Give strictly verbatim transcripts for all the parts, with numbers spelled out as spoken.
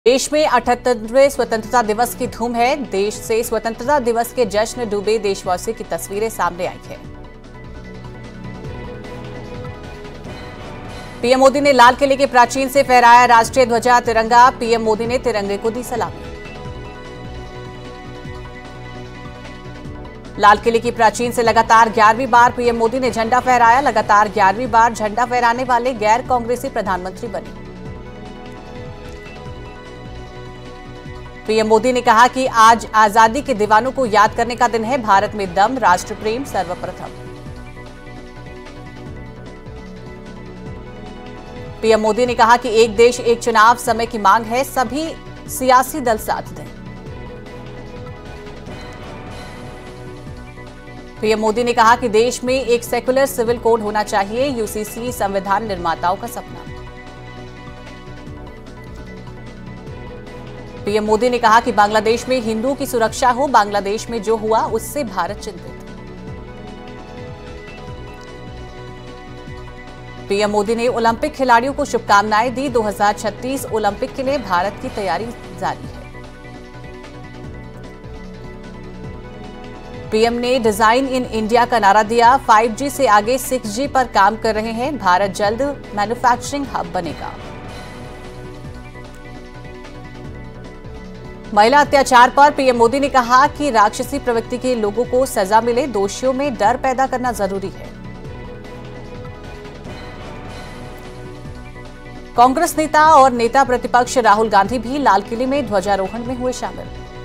देश में अठहत्तरवें स्वतंत्रता दिवस की धूम है। देश से स्वतंत्रता दिवस के जश्न डूबे देशवासियों की तस्वीरें सामने आई हैं। पीएम मोदी ने लाल किले के प्राचीर से फहराया राष्ट्रीय ध्वजा तिरंगा। पीएम मोदी ने तिरंगे को दी सलामी। लाल किले की प्राचीर से लगातार ग्यारहवीं बार पीएम मोदी ने झंडा फहराया। लगातार ग्यारहवीं बार झंडा फहराने वाले गैर कांग्रेसी प्रधानमंत्री बने। पीएम मोदी ने कहा कि आज आजादी के दीवानों को याद करने का दिन है। भारत में दम, राष्ट्र प्रेम सर्वप्रथम। पीएम मोदी ने कहा कि एक देश एक चुनाव समय की मांग है, सभी सियासी दल साथ दें। पीएम मोदी ने कहा कि देश में एक सेक्युलर सिविल कोड होना चाहिए। यूसीसी संविधान निर्माताओं का सपना। पीएम मोदी ने कहा कि बांग्लादेश में हिंदुओं की सुरक्षा हो। बांग्लादेश में जो हुआ उससे भारत चिंतित। पीएम मोदी ने ओलंपिक खिलाड़ियों को शुभकामनाएं दी। दो हज़ार छत्तीस ओलंपिक के लिए भारत की तैयारी जारी है। पीएम ने डिजाइन इन इंडिया का नारा दिया। फाइव जी से आगे सिक्स जी पर काम कर रहे हैं। भारत जल्द मैन्युफैक्चरिंग हब बनेगा। महिला अत्याचार पर पीएम मोदी ने कहा कि राक्षसी प्रवृत्ति के लोगों को सजा मिले। दोषियों में डर पैदा करना जरूरी है। कांग्रेस नेता और नेता प्रतिपक्ष राहुल गांधी भी लाल किले में ध्वजारोहण में हुए शामिल।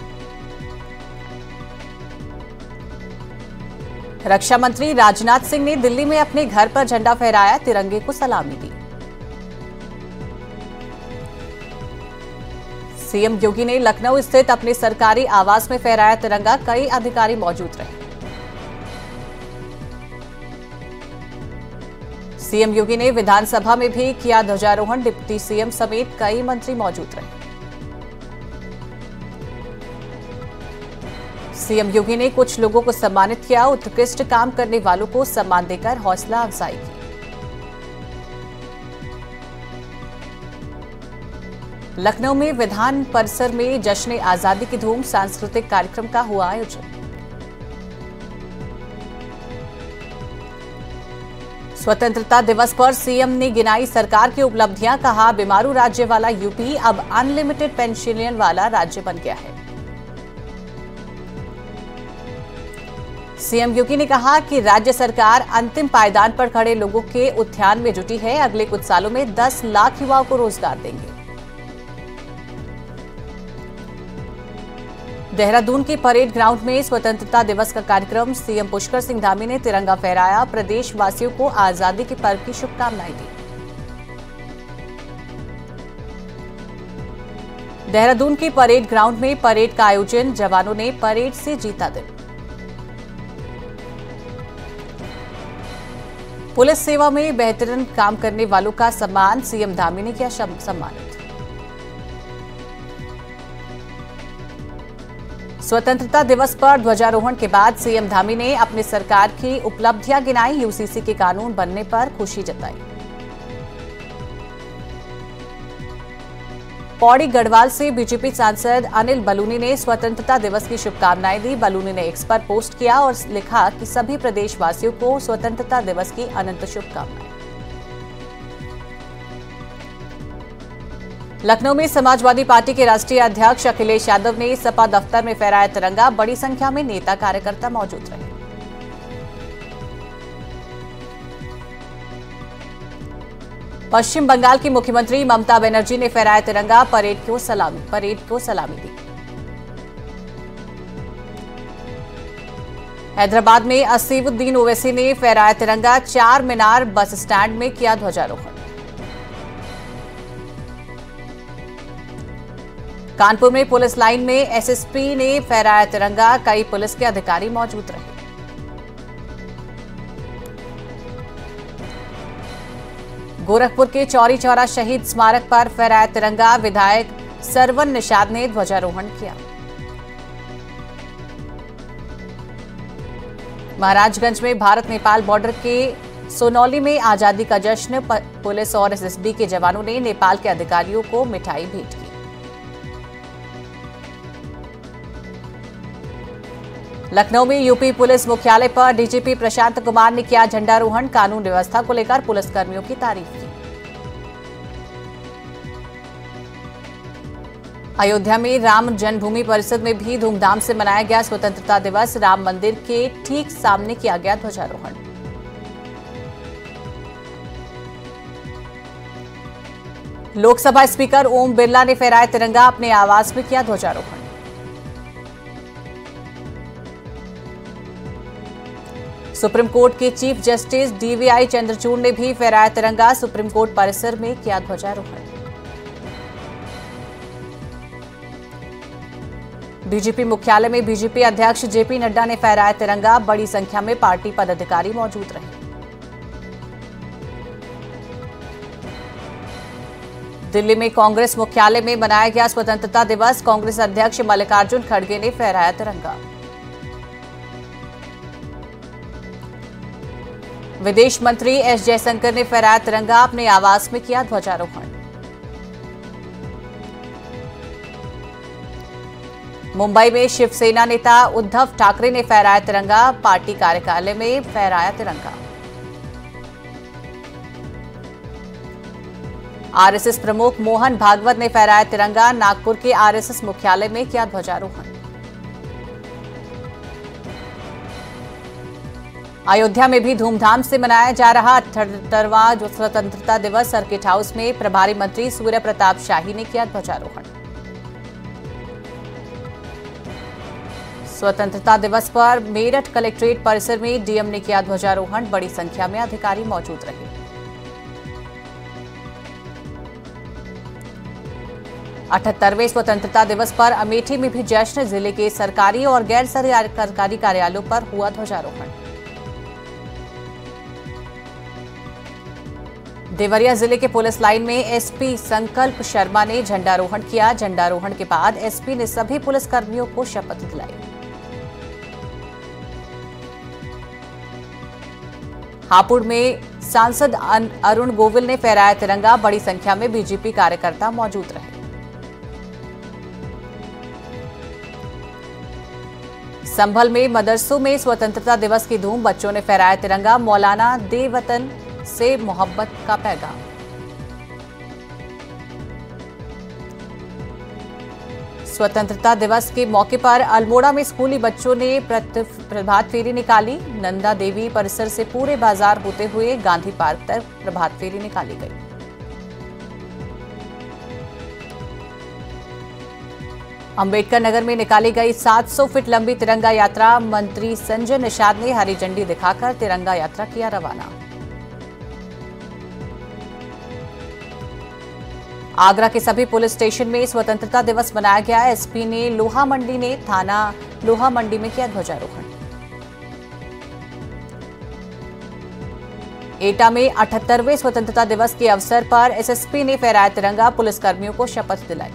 रक्षा मंत्री राजनाथ सिंह ने दिल्ली में अपने घर पर झंडा फहराया। तिरंगे को सलामी दी। सीएम योगी ने लखनऊ स्थित अपने सरकारी आवास में फहराया तिरंगा। कई अधिकारी मौजूद रहे। सीएम योगी ने विधानसभा में भी किया ध्वजारोहण। डिप्टी सीएम समेत कई मंत्री मौजूद रहे। सीएम योगी ने कुछ लोगों को सम्मानित किया। उत्कृष्ट काम करने वालों को सम्मान देकर हौसला अफजाई की। लखनऊ में विधान परिसर में जश्न आजादी की धूम। सांस्कृतिक कार्यक्रम का हुआ आयोजन। स्वतंत्रता दिवस पर सीएम ने गिनाई सरकार की उपलब्धियां। कहा बीमारू राज्य वाला यूपी अब अनलिमिटेड पेंशन वाला राज्य बन गया है। सीएम योगी ने कहा कि राज्य सरकार अंतिम पायदान पर खड़े लोगों के उत्थान में जुटी है। अगले कुछ सालों में दस लाख युवाओं को रोजगार देंगे। देहरादून के परेड ग्राउंड में स्वतंत्रता दिवस का कार्यक्रम। सीएम पुष्कर सिंह धामी ने तिरंगा फहराया। प्रदेशवासियों को आजादी के पर्व की शुभकामनाएं दी। देहरादून के परेड ग्राउंड में परेड का आयोजन। जवानों ने परेड से जीता दिन। पुलिस सेवा में बेहतरीन काम करने वालों का सम्मान। सीएम धामी ने किया सम्मानित। स्वतंत्रता दिवस पर ध्वजारोहण के बाद सीएम धामी ने अपनी सरकार की उपलब्धियां गिनाई। यूसीसी के कानून बनने पर खुशी जताई। पौड़ी गढ़वाल से बीजेपी सांसद अनिल बलूनी ने स्वतंत्रता दिवस की शुभकामनाएं दी। बलूनी ने एक्स पर पोस्ट किया और लिखा कि सभी प्रदेशवासियों को स्वतंत्रता दिवस की अनंत शुभकामनाएं। लखनऊ में समाजवादी पार्टी के राष्ट्रीय अध्यक्ष अखिलेश यादव ने सपा दफ्तर में फहराया तिरंगा। बड़ी संख्या में नेता कार्यकर्ता मौजूद रहे। पश्चिम बंगाल की मुख्यमंत्री ममता बनर्जी ने फहराया तिरंगा। परेड को सलामी परेड को सलामी दी। हैदराबाद में असीमुद्दीन ओवैसी ने फहराया तिरंगा। चार मीनार बस स्टैंड में किया ध्वजारोहण। कानपुर में पुलिस लाइन में एसएसपी ने फहराया तिरंगा। कई पुलिस के अधिकारी मौजूद रहे। गोरखपुर के चौरी चौरा शहीद स्मारक पर फहराया तिरंगा। विधायक सरवन निषाद ने ध्वजारोहण किया। महाराजगंज में भारत नेपाल बॉर्डर के सोनौली में आजादी का जश्न। पुलिस और एसएसबी के जवानों ने नेपाल के अधिकारियों को मिठाई भेंट की। लखनऊ में यूपी पुलिस मुख्यालय पर डीजीपी प्रशांत कुमार ने किया झंडारोहण। कानून व्यवस्था को लेकर पुलिसकर्मियों की तारीफ की। अयोध्या में राम जन्मभूमि परिसर में भी धूमधाम से मनाया गया स्वतंत्रता दिवस। राम मंदिर के ठीक सामने किया गया ध्वजारोहण। लोकसभा स्पीकर ओम बिरला ने फहराया तिरंगा। अपने आवास में किया ध्वजारोहण। सुप्रीम कोर्ट के चीफ जस्टिस डीवीआई चंद्रचूड़ ने भी फहराया तिरंगा। सुप्रीम कोर्ट परिसर में किया ध्वजारोहण। बीजेपी मुख्यालय में बीजेपी अध्यक्ष जेपी नड्डा ने फहराया तिरंगा। बड़ी संख्या में पार्टी पदाधिकारी मौजूद रहे। दिल्ली में कांग्रेस मुख्यालय में मनाया गया स्वतंत्रता दिवस। कांग्रेस अध्यक्ष मल्लिकार्जुन खड़गे ने फहराया तिरंगा। विदेश मंत्री एस जयशंकर ने फहराया तिरंगा। अपने आवास में किया ध्वजारोहण। मुंबई में शिवसेना नेता उद्धव ठाकरे ने फहराया तिरंगा। पार्टी कार्यालय में फहराया तिरंगा। आरएसएस प्रमुख मोहन भागवत ने फहराया तिरंगा। नागपुर के आरएसएस मुख्यालय में किया ध्वजारोहण। अयोध्या में भी धूमधाम से मनाया जा रहा अठहत्तरवां स्वतंत्रता दिवस। सर्किट हाउस में प्रभारी मंत्री सूर्य प्रताप शाही ने किया ध्वजारोहण। स्वतंत्रता दिवस पर मेरठ कलेक्ट्रेट परिसर में डीएम ने किया ध्वजारोहण। बड़ी संख्या में अधिकारी मौजूद रहे। अठहत्तरवें स्वतंत्रता दिवस पर अमेठी में भी जश्न। जिले के सरकारी और गैर सरकारी कार्यालयों पर हुआ ध्वजारोहण। देवरिया जिले के पुलिस लाइन में एसपी संकल्प शर्मा ने झंडारोहण किया। झंडारोहण के बाद एसपी ने सभी पुलिसकर्मियों को शपथ दिलाई। हापुड़ में सांसद अरुण गोविल ने फहराया तिरंगा। बड़ी संख्या में बीजेपी कार्यकर्ता मौजूद रहे। संभल में मदरसों में स्वतंत्रता दिवस की धूम। बच्चों ने फहराया तिरंगा। मौलाना दे वतन से मोहब्बत का पैगाम। स्वतंत्रता दिवस के मौके पर अल्मोड़ा में स्कूली बच्चों ने प्रभात फेरी निकाली। नंदा देवी परिसर से पूरे बाजार होते हुए गांधी पार्क तक प्रभात फेरी निकाली गई। अंबेडकर नगर में निकाली गई सात सौ फीट लंबी तिरंगा यात्रा। मंत्री संजय निषाद ने हरी झंडी दिखाकर तिरंगा यात्रा किया रवाना। आगरा के सभी पुलिस स्टेशन में स्वतंत्रता दिवस मनाया गया। एसपी ने लोहा मंडी ने थाना लोहा मंडी में किया ध्वजारोहण। एटा में अठहत्तरवें स्वतंत्रता दिवस के अवसर पर एसएसपी ने फहराया तिरंगा। पुलिसकर्मियों को शपथ दिलाई।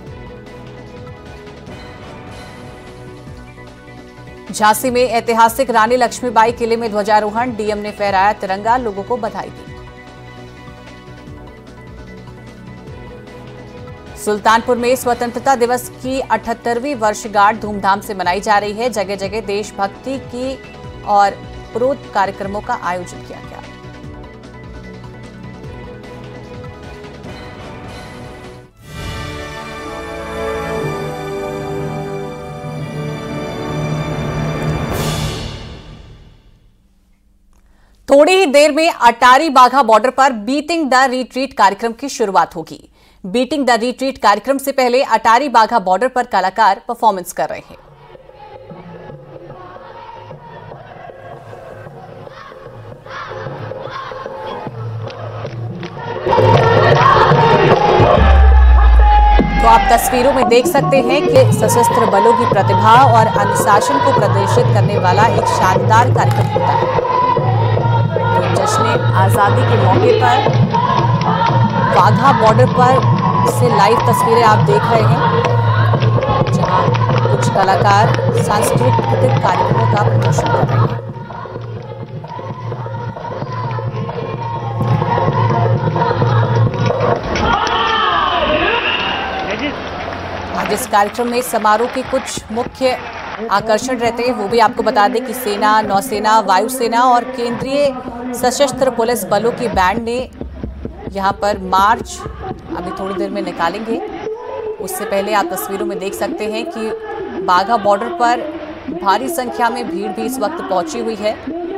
झांसी में ऐतिहासिक रानी लक्ष्मीबाई किले में ध्वजारोहण। डीएम ने फहराया तिरंगा। लोगों को बधाई दी। सुल्तानपुर में स्वतंत्रता दिवस की अठहत्तरवीं वर्षगांठ धूमधाम से मनाई जा रही है। जगह जगह देशभक्ति की और प्रोत कार्यक्रमों का आयोजन किया गया। थोड़ी ही देर में अटारी बाघा बॉर्डर पर बीटिंग द रिट्रीट कार्यक्रम की शुरुआत होगी। बीटिंग द रिट्रीट कार्यक्रम से पहले अटारी बाघा बॉर्डर पर कलाकार परफॉर्मेंस कर रहे हैं। तो आप तस्वीरों में देख सकते हैं कि सशस्त्र बलों की प्रतिभा और अनुशासन को प्रदर्शित करने वाला एक शानदार कार्यक्रम होता है। तो जश्न आजादी के मौके पर वाघा बॉर्डर पर से लाइव तस्वीरें आप देख रहे हैं, जहां कुछ कलाकार सांस्कृतिक कार्यक्रमों का प्रदर्शन कर रहे हैं। आज इस कार्यक्रम में समारोह के कुछ मुख्य आकर्षण रहते हैं। वो भी आपको बता दें कि सेना, नौसेना, वायुसेना और केंद्रीय सशस्त्र पुलिस बलों की बैंड ने यहाँ पर मार्च अभी थोड़ी देर में निकालेंगे। उससे पहले आप तस्वीरों में देख सकते हैं कि बाघा बॉर्डर पर भारी संख्या में भीड़ भी इस वक्त पहुंची हुई है।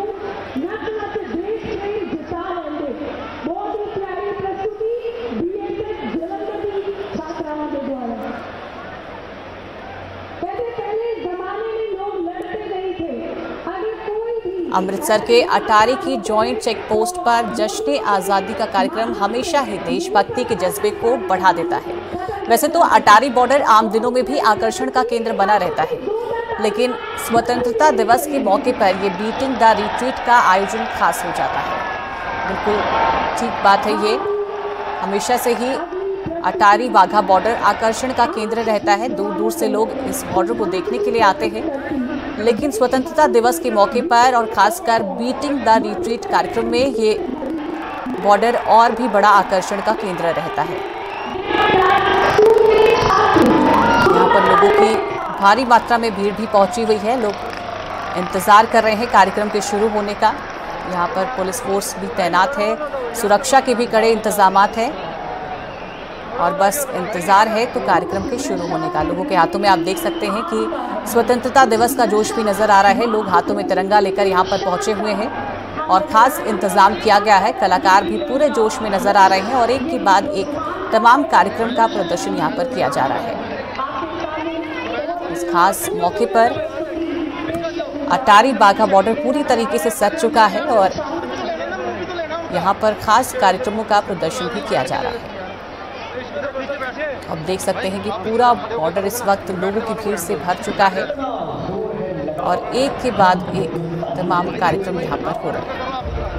अमृतसर के अटारी की जॉइंट चेक पोस्ट पर जश्न आज़ादी का कार्यक्रम हमेशा ही देशभक्ति के जज्बे को बढ़ा देता है। वैसे तो अटारी बॉर्डर आम दिनों में भी आकर्षण का केंद्र बना रहता है, लेकिन स्वतंत्रता दिवस के मौके पर यह बीटिंग द रिट्रीट का आयोजन खास हो जाता है। बिल्कुल ठीक बात है, ये हमेशा से ही अटारी वाघा बॉर्डर आकर्षण का केंद्र रहता है। दूर दूर से लोग इस बॉर्डर को देखने के लिए आते हैं, लेकिन स्वतंत्रता दिवस के मौके पर और खासकर बीटिंग द रिट्रीट कार्यक्रम में ये बॉर्डर और भी बड़ा आकर्षण का केंद्र रहता है। यहाँ पर लोगों की भारी मात्रा में भीड़ भी पहुंची हुई है। लोग इंतजार कर रहे हैं कार्यक्रम के शुरू होने का। यहाँ पर पुलिस फोर्स भी तैनात है, सुरक्षा के भी कड़े इंतजामात हैं और बस इंतजार है तो कार्यक्रम के शुरू होने का। लोगों के हाथों में आप देख सकते हैं कि स्वतंत्रता दिवस का जोश भी नजर आ रहा है। लोग हाथों में तिरंगा लेकर यहाँ पर पहुंचे हुए हैं और खास इंतजाम किया गया है। कलाकार भी पूरे जोश में नजर आ रहे हैं और एक के बाद एक तमाम कार्यक्रम का प्रदर्शन यहाँ पर किया जा रहा है। इस खास मौके पर अटारी बाघा बॉर्डर पूरी तरीके से सज चुका है और यहाँ पर खास कार्यक्रमों का प्रदर्शन भी किया जा रहा है। अब देख सकते हैं कि पूरा बॉर्डर इस वक्त लोगों की भीड़ से भर चुका है और एक के बाद एक तमाम कार्यक्रम यहाँ पर हो रहे हैं।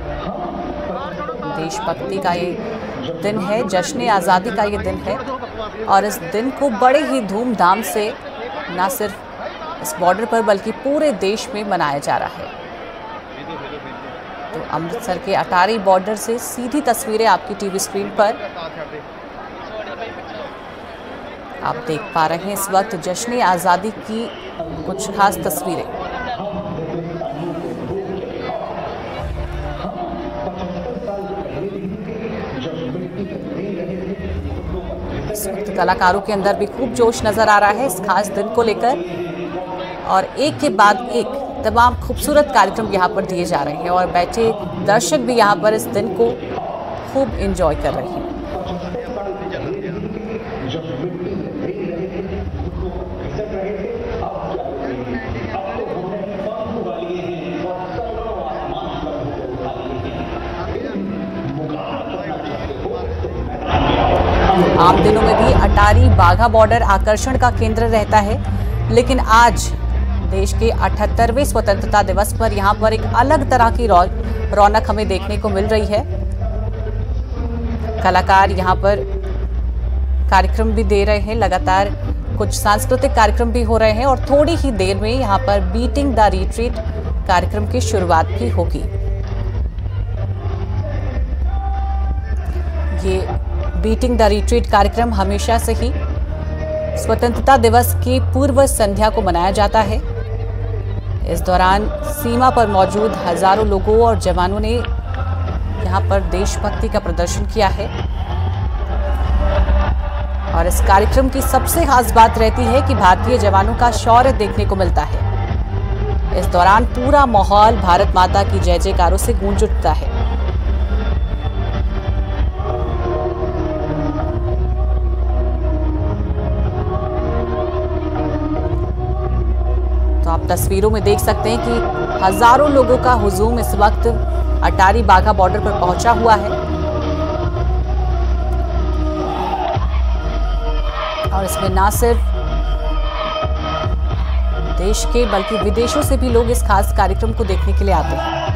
देशभक्ति का ये दिन है, जश्न आज़ादी का ये दिन है और इस दिन को बड़े ही धूमधाम से न सिर्फ इस बॉर्डर पर बल्कि पूरे देश में मनाया जा रहा है। तो अमृतसर के अटारी बॉर्डर से सीधी तस्वीरें आपकी टीवी स्क्रीन पर आप देख पा रहे हैं। इस वक्त जश्न आज़ादी की कुछ खास तस्वीरें। इस वक्त कलाकारों के अंदर भी खूब जोश नजर आ रहा है इस खास दिन को लेकर और एक के बाद एक तमाम खूबसूरत कार्यक्रम यहाँ पर दिए जा रहे हैं और बैठे दर्शक भी यहाँ पर इस दिन को खूब एंजॉय कर रहे हैं। आम दिनों में भी अटारी बाघा बॉर्डर आकर्षण का केंद्र रहता है, लेकिन आज देश के अठहत्तरवें स्वतंत्रता दिवस पर यहाँ पर एक अलग तरह की रौनक हमें देखने को मिल रही है। कलाकार यहाँ पर कार्यक्रम भी दे रहे हैं, लगातार कुछ सांस्कृतिक कार्यक्रम भी हो रहे हैं और थोड़ी ही देर में यहाँ पर बीटिंग द रिट्रीट कार्यक्रम की शुरुआत भी होगी। ये बीटिंग द रिट्रीट कार्यक्रम हमेशा से ही स्वतंत्रता दिवस की पूर्व संध्या को मनाया जाता है। इस दौरान सीमा पर मौजूद हजारों लोगों और जवानों ने यहाँ पर देशभक्ति का प्रदर्शन किया है और इस कार्यक्रम की सबसे खास बात रहती है कि भारतीय जवानों का शौर्य देखने को मिलता है। इस दौरान पूरा माहौल भारत माता की जय जयकारों से गूंज उठता है। तो आप तस्वीरों में देख सकते हैं कि हजारों लोगों का हुजूम इस वक्त अटारी बाघा बॉर्डर पर पहुंचा हुआ है और इसमें ना सिर्फ देश के बल्कि विदेशों से भी लोग इस खास कार्यक्रम को देखने के लिए आते हैं।